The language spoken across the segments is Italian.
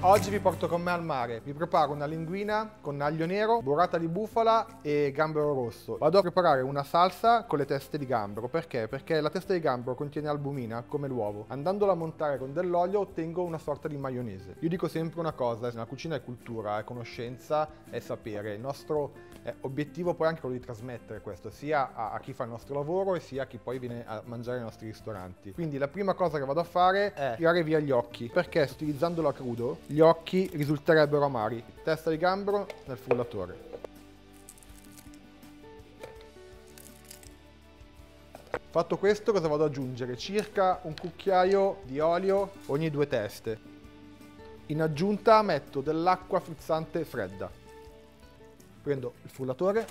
Oggi vi porto con me al mare, vi preparo una linguina con aglio nero, burrata di bufala e gambero rosso. Vado a preparare una salsa con le teste di gambero, perché? Perché la testa di gambero contiene albumina, come l'uovo. Andandola a montare con dell'olio ottengo una sorta di maionese. Io dico sempre una cosa, la cucina è cultura, è conoscenza, è sapere. Il nostro obiettivo poi è anche quello di trasmettere questo, sia a chi fa il nostro lavoro e sia a chi poi viene a mangiare nei nostri ristoranti. Quindi la prima cosa che vado a fare è tirare via gli occhi, perché utilizzandolo a crudo gli occhi risulterebbero amari. Testa di gambero nel frullatore. Fatto questo, cosa vado ad aggiungere? Circa un cucchiaio di olio ogni 2 teste. In aggiunta metto dell'acqua frizzante fredda. Prendo il frullatore.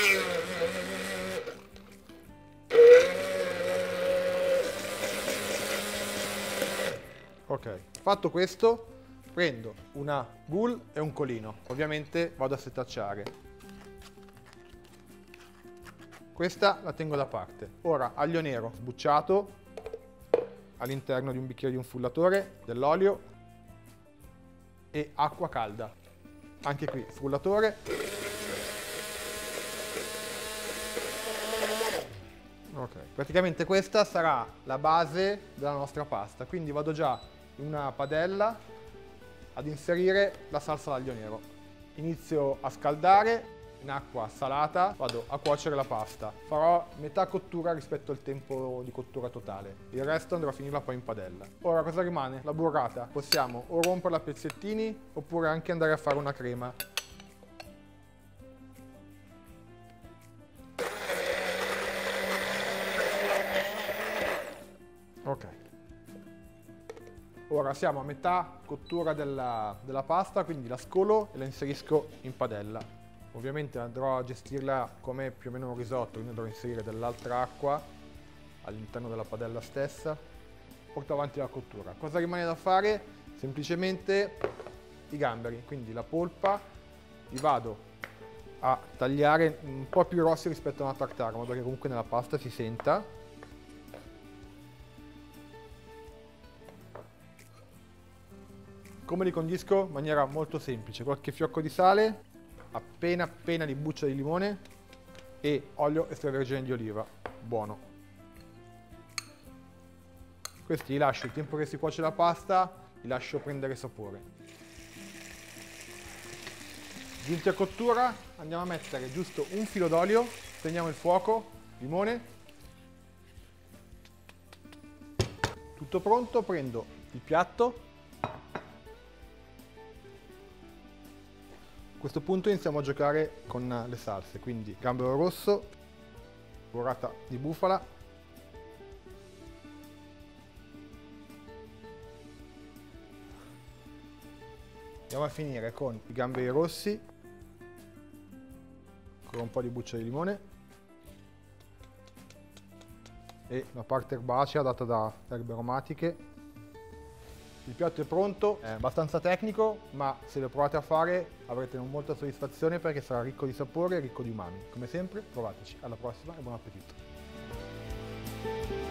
Ok, fatto questo, prendo una boule e un colino. Ovviamente vado a setacciare. Questa la tengo da parte. Ora aglio nero sbucciato all'interno di un bicchiere di un frullatore, dell'olio e acqua calda. Anche qui frullatore. Ok, praticamente questa sarà la base della nostra pasta, quindi vado già in una padella ad inserire la salsa d'aglio nero. Inizio a scaldare in acqua salata, vado a cuocere la pasta. Farò metà cottura rispetto al tempo di cottura totale, il resto andrò a finirla poi in padella. Ora cosa rimane? La burrata. Possiamo o romperla a pezzettini oppure anche andare a fare una crema. Ok, ora siamo a metà cottura della pasta, quindi la scolo e la inserisco in padella. Ovviamente andrò a gestirla come più o meno un risotto, quindi andrò a inserire dell'altra acqua all'interno della padella stessa. Porto avanti la cottura. Cosa rimane da fare? Semplicemente i gamberi, quindi la polpa li vado a tagliare un po' più grossi rispetto a una tartare, in modo che comunque nella pasta si senta. Come li condisco? In maniera molto semplice, qualche fiocco di sale, appena di buccia di limone e olio extravergine di oliva, buono. Questi li lascio il tempo che si cuoce la pasta, li lascio prendere sapore. Giunti a cottura andiamo a mettere giusto un filo d'olio, spegniamo il fuoco, limone. Tutto pronto, prendo il piatto. A questo punto iniziamo a giocare con le salse, quindi gambero rosso, burrata di bufala, andiamo a finire con i gamberi rossi, con un po' di buccia di limone e una parte erbacea data da erbe aromatiche. Il piatto è pronto, è abbastanza tecnico, ma se lo provate a fare avrete molta soddisfazione perché sarà ricco di sapore e ricco di umami. Come sempre, provateci. Alla prossima e buon appetito!